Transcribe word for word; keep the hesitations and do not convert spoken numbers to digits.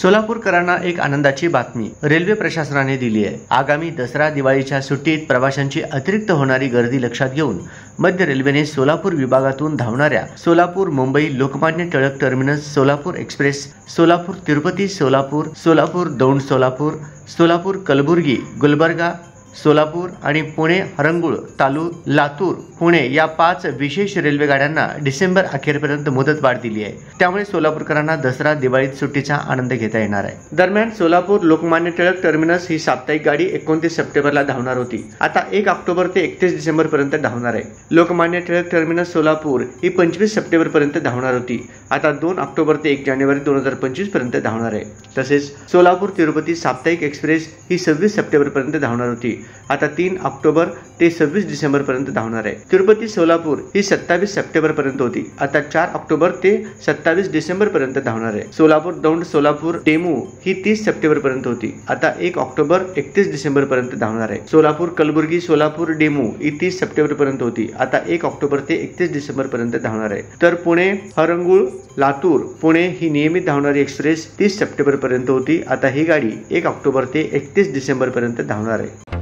सोलापूरकरांना एक आनंदाची बातमी रेल्वे प्रशासनाने दिली आहे। आगामी दसरा दिवाळीच्या सुट्टीत प्रवाशांची अतिरिक्त होणारी गर्दी लक्षात घेऊन मध्य रेल्वेने सोलापूर विभागातून धावणाऱ्या सोलापूर मुंबई लोकमान्य टिळक टर्मिनस सोलापूर एक्सप्रेस, सोलापूर तिरुपती सोलापूर, सोलापूर दौंड सोलापूर, सोलापूर कलबुर्गी गुलबर्गा सोलापूर आणि पुणे हरंगुळ तालु लातूर पुणे या पाच विशेष रेल्वे गाड्यांना डिसेंबर अखेरपर्यंत मुदतवाढ दिली आहे। त्यामुळे सोलापूरकरांना दसरा दिवाळीत सुट्टीचा आनंद घेता येणार आहे। दरम्यान सोलापूर लोकमान्य टिळक टर्मिनस ही साप्ताहिक गाडी एकोणतीस सप्टेंबरला धावणार होती, आता एक ऑक्टोबर ते एकतीस डिसेंबर पर्यंत धावणार आहे। लोकमान्य टिळक टर्मिनस सोलापूर ही पंचवीस सप्टेंबर पर्यंत धावणार होती, आता दोन ऑक्टोबर ते एक जानेवारी दोन हजार पंचवीस पर्यंत धावणार आहे। तसेच सोलापूर तिरुपती साप्ताहिक एक्सप्रेस ही सव्वीस सप्टेंबर पर्यंत धावणार होती, आता तीन ऑक्टोबर ते सव्वीस डिसेंबर पर्यंत धावणार आहे। तिरुपती सोलापूर ही सत्तावीस सप्टेंबर पर्यंत होती, आता चार ऑक्टोबर ते सत्तावीस डिसेंबर पर्यंत धावणार आहे। सोलापूर दौंड सोलापूर डेमू ही तीस सप्टेंबर पर्यंत होती, आता एक ऑक्टोबर एकतीस डिसेंबर पर्यंत धावणार आहे। सोलापूर कलबुर्गी सोलापूर डेमू ही तीस सप्टेंबर पर्यंत होती, आता एक ऑक्टोबर ते एकतीस डिसेंबर पर्यंत धावणार आहे। तर पुणे हरंगुळ लातूर पुणे ही नियमित धावणारी एक्सप्रेस तीस सप्टेंबर पर्यंत होती, आता ही गाडी एक ऑक्टोबर ते एकतीस डिसेंबर पर्यंत धावणार आहे।